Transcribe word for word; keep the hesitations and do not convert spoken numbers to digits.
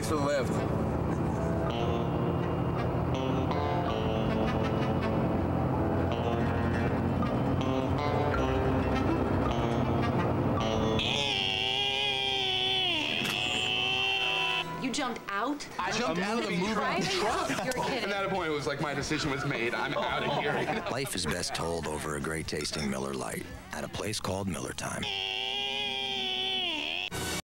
Thanks for the lift. You jumped out? I jumped out of the moving truck. You're kidding. At that point, it was like my decision was made. I'm out of here. Life is best told over a great tasting Miller Lite at a place called Miller Time.